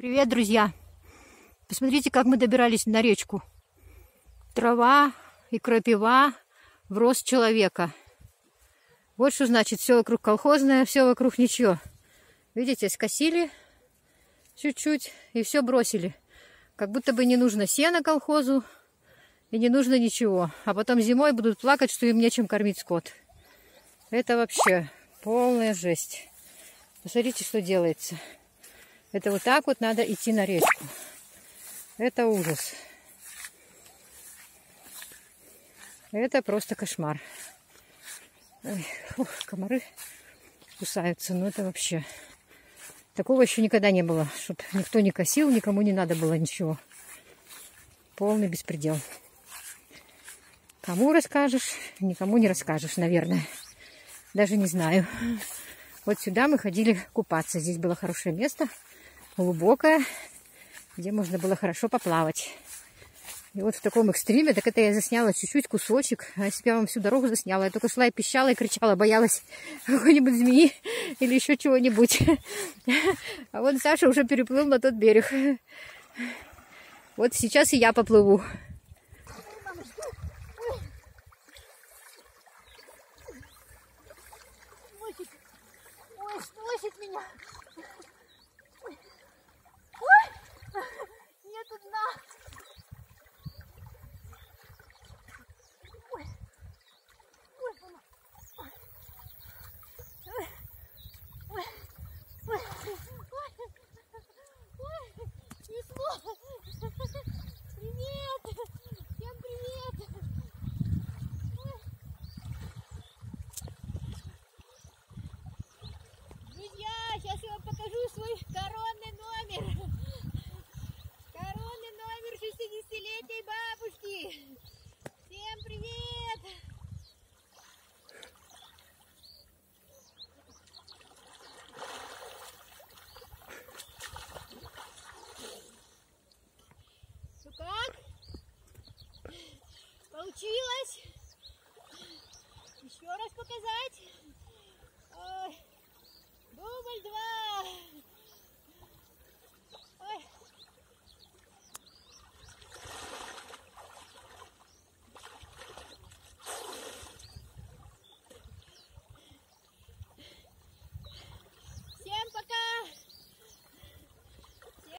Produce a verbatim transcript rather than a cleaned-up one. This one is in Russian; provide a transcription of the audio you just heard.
Привет, друзья! Посмотрите, как мы добирались на речку. Трава и крапива в рост человека. Вот что значит, все вокруг колхозное, все вокруг ничего. Видите, скосили чуть-чуть и все бросили. Как будто бы не нужно сено колхозу и не нужно ничего. А потом зимой будут плакать, что им нечем кормить скот. Это вообще полная жесть. Посмотрите, что делается. Это вот так вот надо идти на речку. Это ужас. Это просто кошмар. Ой, фух, комары кусаются. Ну это вообще... Такого еще никогда не было. Чтоб никто не косил, никому не надо было ничего. Полный беспредел. Кому расскажешь, никому не расскажешь, наверное. Даже не знаю. Вот сюда мы ходили купаться. Здесь было хорошее место. Глубокое, где можно было хорошо поплавать. И вот в таком экстриме, так это я засняла чуть-чуть кусочек. А если бы я вам всю дорогу засняла, я только шла и пищала, и кричала, боялась какой-нибудь змеи или еще чего-нибудь. А вот Саша уже переплыл на тот берег. Вот сейчас и я поплыву. Ой, сносит меня. Нету дна. Ой. Ой, мама. Ой. Ой. Ой. Ой. Ой. Несло. Привет.